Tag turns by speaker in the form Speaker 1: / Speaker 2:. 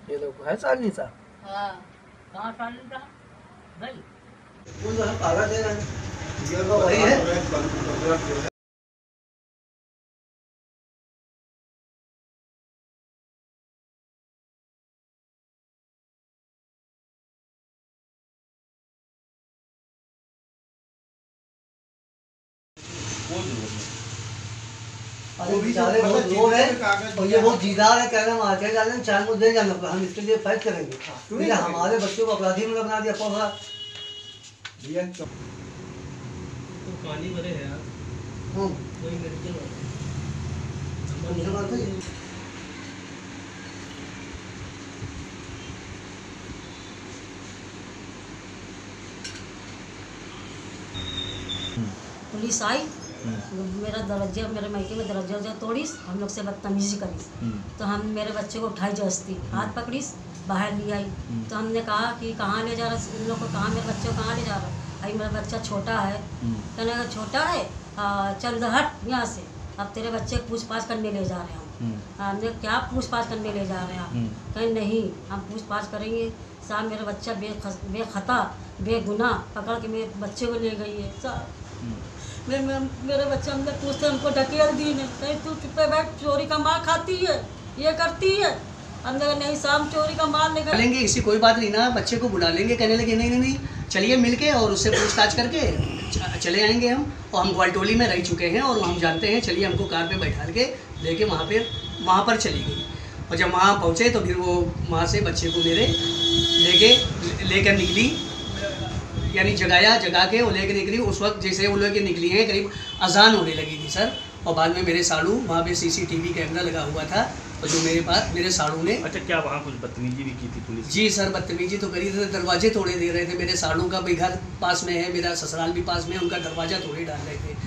Speaker 1: ये लोग है सालनी सा।
Speaker 2: हाँ, कहाँ सालनी था भाई?
Speaker 1: वो जो है काला दे रहा है, ये तो वही है। अरे बेचारे बहुत लोग हैं और ये बहुत जीदार है, कह रहे हैं मार्केट जाने चार मुद्दे जाने पर हम इसके लिए फाइट करेंगे। क्योंकि हमारे बच्चों को अपराधी में बना दिया पौधा।
Speaker 3: तो पानी भरे है यार, कोई मेडिकल
Speaker 2: पुलिस आई, मेरा दरवाजा, मेरे मायके में दरवाजा तोड़ीस, हम लोग से बदतमीजी करी। तो हम मेरे बच्चे को उठाई जस्ती, हाथ पकड़ीस, बाहर ले आई। तो हमने कहा कि कहाँ ले जा रहा इन लोग को, कहाँ मेरे बच्चे को कहाँ ले जा रहा? भाई मेरा बच्चा छोटा है। कहने का छोटा है, चल इधर हट यहाँ से, अब तेरे बच्चे को पूछताछ करने ले जा रहे हैं हम। हमने क्या पूछताछ करने ले जा रहे हैं आप? कहीं नहीं, हम पूछताछ करेंगे। साहब मेरा बच्चा बेखता बेगुनाह पकड़ के मेरे बच्चे को ले गई है साहब। मेरे बच्चे हमने पूछते, हमको ढकेल दी नहीं, कहीं तू चुप्पे बैठ, चोरी का माल खाती है, ये करती है। हमने कहा नहीं साहब, चोरी का माल निकल
Speaker 4: लेंगे, इसी कोई बात नहीं ना, बच्चे को बुला लेंगे। कहने लगे नहीं नहीं नहीं, चलिए मिलके और उससे पूछताछ करके चले आएंगे हम। और हम ग्वालटोली में रह चुके हैं और हम जानते हैं, चलिए हमको कार पे बैठा के लेके वहाँ पर चली गई। और जब वहाँ पहुँचे तो फिर वो वहाँ से बच्चे को मेरे लेकर निकली, यानी जगा के वो लेकर निकली। उस वक्त जैसे वो लेकर निकली है, करीब अजान होने लगी थी सर। और बाद में मेरे साड़ू, वहाँ पे CCTV कैमरा लगा हुआ था, और जो मेरे साड़ू ने।
Speaker 3: अच्छा, क्या वहाँ कुछ बदतमीजी भी की थी पुलिस?
Speaker 4: जी सर, बदतमीजी तो करी थी, दरवाजे तोड़े दे रहे थे। मेरे साड़ू का भी घर पास में है, मेरा ससुराल भी पास में है, उनका दरवाजा तोड़े डाल रहे थे।